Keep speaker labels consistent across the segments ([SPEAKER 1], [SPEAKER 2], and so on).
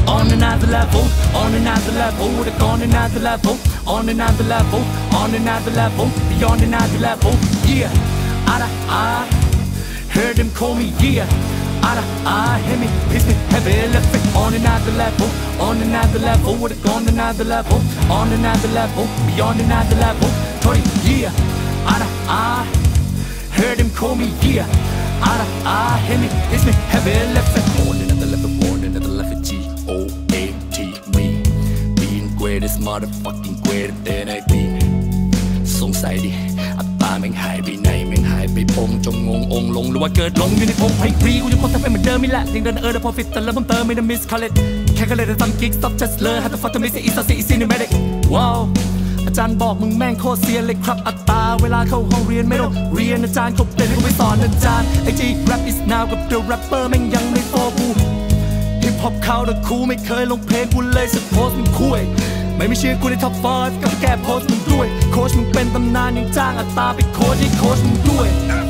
[SPEAKER 1] On another level, on another level, we're on another level, on another level, on another level, beyond another level, yeah. I heard them call me, yeah. I hear me, piss me, heavy left it. On another level, on another level, we're on another level, on another level, beyond another level, 20, yeah. I heard them call me, yeah. I hear me, piss me, heavy left it. On another level, on another level, G-O-A-T, me being greatest, motherfucking greater than I be สงสัยดิอัตตาแม่งหายไปไหนแม่งหายไปพงจงงองลงหรือว่าเกิดหลงอยู่ในพงไพฟรีกูยังคงทำเป็นเหมือนเดิมไม่แหละยังเดินแต่พอฟิตแต่แล้วผมเติมไม่ได้มิสคอลเลจแค่ก็เลยจะทำกิ๊ก stop just learn how to fuck to miss it is a cinematic ว้าวอาจารย์บอกมึงแม่งโคตรเซียนเลยครับอัตราเวลาเข้าห้องเรียนไม่ต้องเรียนอาจารย์ก็เป็นกูไปสอนอาจารย์ไอจี rap is now กับ the rapper แม่งยังไม่โฟกูฮิปฮอปเขาแต่คูไม่เคยลงเพลงกูเลยสุดโพสมึงคุยไม่เชื่อกูในท็อป5ก็แก้โพสมึงด้วยโค้ชมึงเป็นตำนานยังจ้างอัตราไปโค้ชให้โค้ชมึงด้วย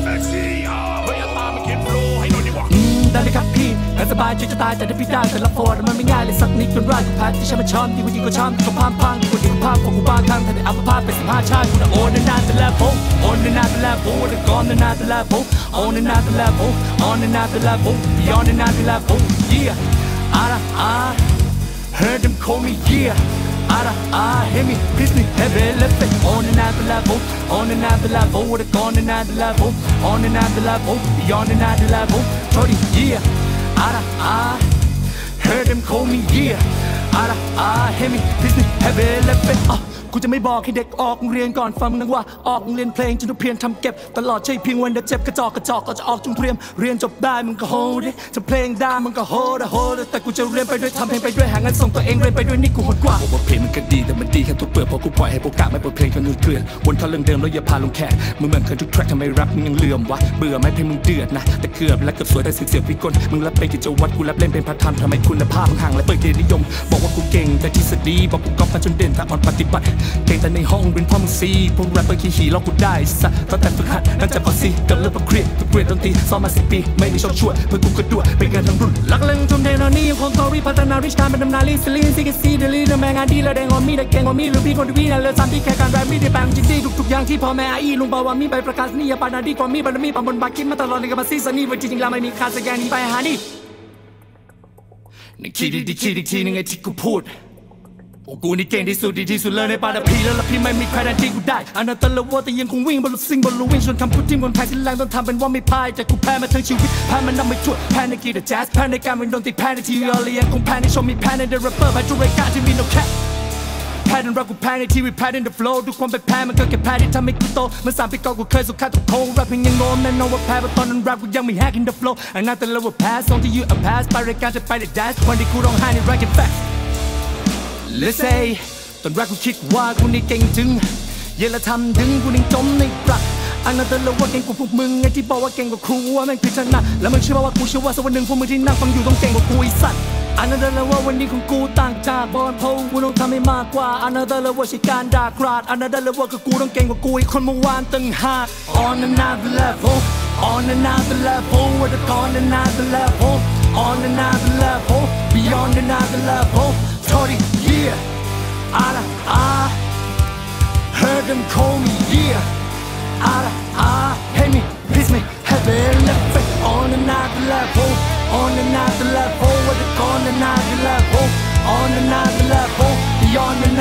[SPEAKER 1] ได้เลยครับพี่งานสบายชีวิตจะตายแต่ถ้าพี่ได้แต่ละโฟร์มันไม่ง่ายเลยสักนิดจนร่างกูแพ้ที่ฉันมาช้อนดีกว่าดีกว่าช้อนก็พังดีกว่าดีกว่าของกูบางครั้งแต่ได้อัปภาพเป็น15 ชาติกูน่ะโอนนานแต่แล้วผมโอนนานแต่แล้วผมแต่ก่อนนานแต่แล้วผมโอนนานแต่แล้วผมโอนนานแต่แล้วผมย้อนนานแต่แล้วผม yeah I heard them call me yeah I hear me, piss me, heavy left it. On another level, on another level, we're on another level, on another level, beyond another level. 30 yeah, I heard them call me yeah. I hear me, piss me, heavy left it. กูจะไม่บอกให้เด็กออกโรงเรียนก่อนฟังนึกว่าออกโรงเรียนเพลงจนทุกเพียงทำเก็บตลอดใช่เพียงวันเดียวเจ็บกระจอกก็จะออกจงเตรียมเรียนจบได้มึงก็โหดจะเพลงได้มึงก็โหดแต่กูจะเรียนไปด้วยทำเพลงไปด้วยหาเงินส่งตัวเองเรียนไปด้วยนี่กูโหดกว่าบทเพลงมันก็ดีแต่มันดีแค่ตัวเปลือกพอกูปล่อยให้โอกาสไม่บทเพลงคนอื่นเกลื่อนวนท่อนเรื่องเดิมแล้วอย่าพาลงแขกมึงเหมือนเคยทุกแทร็กทำไมแรปมึงยังเลื่อมวะเบื่อไหมเพลงมึงเดือดนะแต่เกือบและเกือบสวยแต่เสียงพิกลมึงรับเป็นกิจวัตรกูรับเล่นเป็นพาร์ทไทม์ทำไมคุณภาพมึงห่างและเปิดเกียรตินิยมบอกว่ากูเก่งแต่ทฤษฎีบอกกูก๊อปมาจนเด่นแต่อ่อนปฏิบัติเก่งแต่ในห้องเป็นพ่อมึงซีพวกแรปเปอร์ขี้หลอกกูได้ซะตั้งแต่ฝึกหัดนั่นจะพอซีกับเลิกมาเครียดฝึกเรียนดนตรีซ้อมมา10 ปีไม่มีช่องช่วยเพื่อกูกระดวเป็นงานทั้งรุ่นหลักเล่งทุ่มเทตอนนี้ยังคงต่อรีพัฒนาริชการเป็นตำนานลิสลีนซีกิซีเดลี่แม่งานดีและแดงออมีได้เก่งกว่ามีหรือพี่คนที่นั่นเลยซ้ำที่แค่การแรปมีได้แปลงจริงดีทุกอย่างที่พ่อแม่อีลุงบอกว่ามีใบประกาศนียบัตรดีกว่ามีบารมีปั๊มบนบาคิดมาตลอดในกับมาซีซันนี่ว่าจริงๆแล้วไม่มีค่าสักอย่างนี้ไปหานี่ในคิดอีกทีนึงไอ้ที่กูพูดกูนี่เก่งที่สุดดีที่สุดเลยในปาราพีแล้วพี่ไม่มีใครได้ที่กูได้อันนั้นตลกว่าแต่ยังคงวิ่งบนรถซิ่งบนลูวิ่งชนคำพูดที่คนไทยที่แรงต้องทำเป็นว่าไม่พ่ายแต่กูแพ้มาทั้งชีวิตแพ้มันนำไม่ช่วยแพ้ในกีตาร์แจ๊สแพ้ในการเป็นดนตรีแพ้ในทีวีออลียังคงแพ้ในโชว์มีแพ้ในเดอะแรปเปอร์แพ้ทุกรายการที่มีโนแคทแพ้ในรักกูแพ้ในทีวีแพ้ในเดอะโฟล์ทุกความเป็นแพ้มันก็แค่แพ้ที่ทำให้กูโตเมื่อ3 ปีก่อนกูเคยสุขค่าทุกโค้งแรปเพลงยังโง่แน่นอนว่าแพ้เพราะตอนนั้นแรปกูยังไม่แฮกอินเดอะโฟล์อันนั้นแต่ละว่าแพ้ส่งที่ยูแพ้ไปรายการจะไปได้แดนซ์วันที่กูร้องไห้ในรักกันแฟก Let's sayตอนแรกกูคิดว่ากูนี่เก่งจึงเย็นละทำดึงกูนิ่งจมในปลักอันนั้นแต่ละว่าเก่งกว่าพวกมึงไงที่บอกว่าเก่งกว่าครูว่าแม่งผิดชนะแล้วมึงเชื่อว่ากูเชื่อว่าสักวันหนึ่งพวกมึงที่นั่งฟังอยู่ต้องเก่งกว่ากูไอ้สัตว์อันนั้นแต่ละว่าวันนี้ของกูต่างจากบอลโพกูต้องทำให้มากกว่าอันนั้นแต่ละว่าใช่การด่ากราดอันนั้นแต่ละว่าก็กูต้องเก่งกว่ากูไอ้คนเมื่อวานตึงหาก On another level On another level we're on another level On another level Beyond another level 30 years I heard them call me yeah I hate me, piss me, heavy left it on another level On another level, we're on another level On another level, beyond another